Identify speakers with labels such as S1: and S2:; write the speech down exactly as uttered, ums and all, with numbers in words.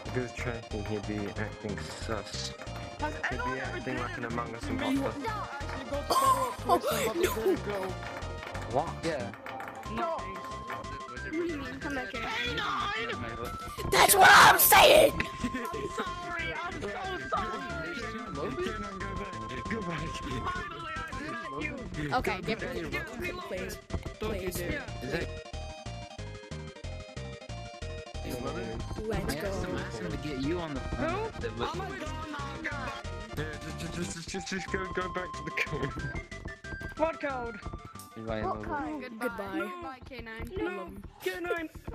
S1: Goose tracking, he'd be acting sus.
S2: Has
S1: He'd be
S2: anyone ever
S1: acting
S2: done
S1: like an Among Us
S2: me?
S1: imposter.
S2: No, actually go to better a person, but they didn't go.
S1: What?
S3: Yeah.
S2: No.
S4: What do you mean? Come back here.
S2: Hey, nine!
S5: That's what I'm saying!
S2: I'm sorry, I'm so sorry!
S1: Go back.
S2: Finally, I met you!
S5: Okay, give it. Please. Please.
S2: Yeah.
S1: Is that...
S5: Let's
S3: I
S5: go.
S3: asked him, I asked him to get you on the
S2: Who?
S3: phone.
S2: I'm gonna go on the
S1: Yeah, just, just, just, just, just go, go back to the code.
S2: What code?
S1: Invite
S4: What
S1: him over.
S4: code?
S5: Goodbye.
S4: Goodbye, K nine.
S2: No, K nine.